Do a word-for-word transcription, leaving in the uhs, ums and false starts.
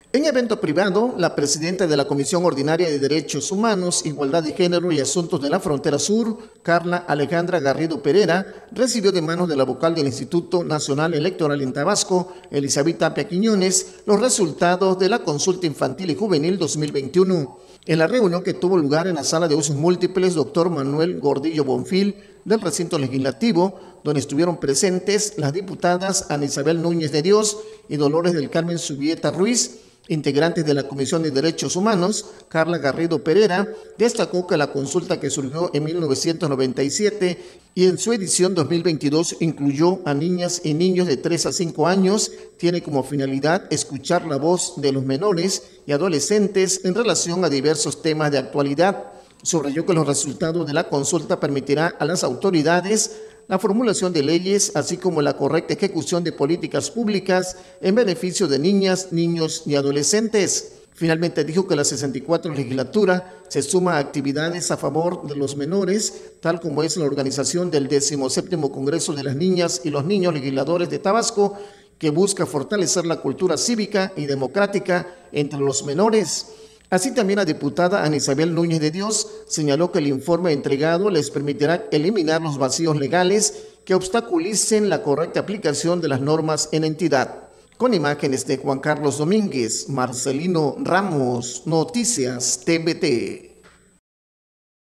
En evento privado, la presidenta de la Comisión Ordinaria de Derechos Humanos, Igualdad de Género y Asuntos de la Frontera Sur, Carla Alejandra Garrido Pereira, recibió de manos de la vocal del Instituto Nacional Electoral en Tabasco, Elizabeth Tapia Quiñones, los resultados de la consulta infantil y juvenil dos mil veintiuno. En la reunión que tuvo lugar en la sala de usos múltiples, doctor Manuel Gordillo Bonfil, del recinto legislativo, donde estuvieron presentes las diputadas Ana Isabel Núñez de Dios y Dolores del Carmen Subieta Ruiz, integrantes de la Comisión de Derechos Humanos, Carla Garrido Pereira, destacó que la consulta que surgió en mil novecientos noventa y siete y en su edición dos mil veintidós incluyó a niñas y niños de tres a cinco años, tiene como finalidad escuchar la voz de los menores y adolescentes en relación a diversos temas de actualidad. Subrayó que los resultados de la consulta permitirá a las autoridades la formulación de leyes, así como la correcta ejecución de políticas públicas en beneficio de niñas, niños y adolescentes. Finalmente dijo que la sesenta y cuatro legislatura se suma a actividades a favor de los menores, tal como es la organización del decimoséptimo Congreso de las Niñas y los Niños Legisladores de Tabasco, que busca fortalecer la cultura cívica y democrática entre los menores. Así también la diputada Ana Isabel Núñez de Dios señaló que el informe entregado les permitirá eliminar los vacíos legales que obstaculicen la correcta aplicación de las normas en entidad. Con imágenes de Juan Carlos Domínguez, Marcelino Ramos, Noticias T V T.